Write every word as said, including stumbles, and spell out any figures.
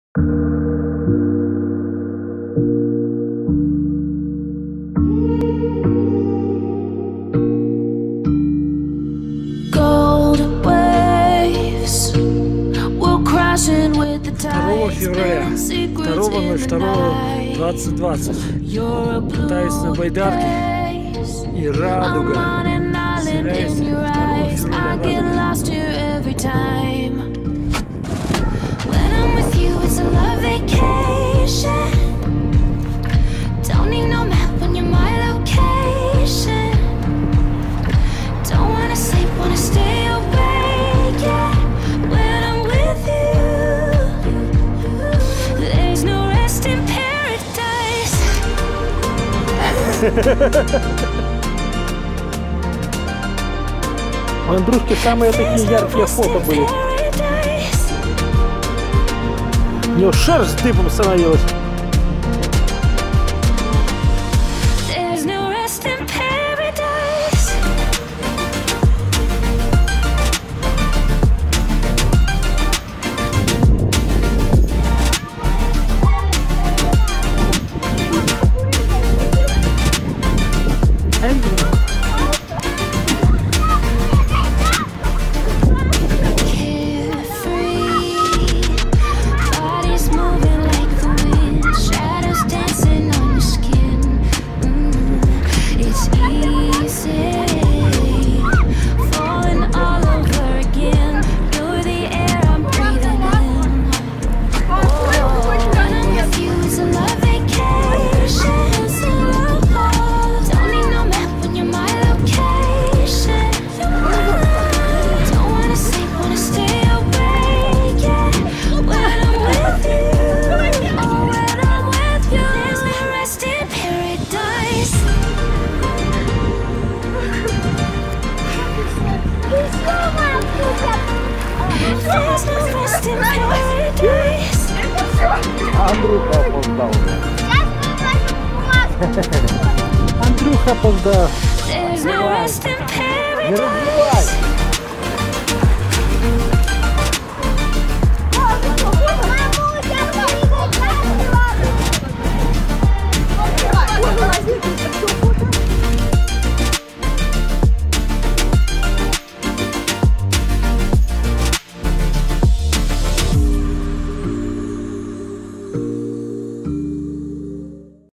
второго февраля, второго ноль второго двадцать двадцать. Катаюсь на байдарке, и радуга. Представляете, второго февраля У Андрюшки самые такие яркие фото были. У него шерсть дыбом становилась. Андрюха опоздал. Андрюха опоздал.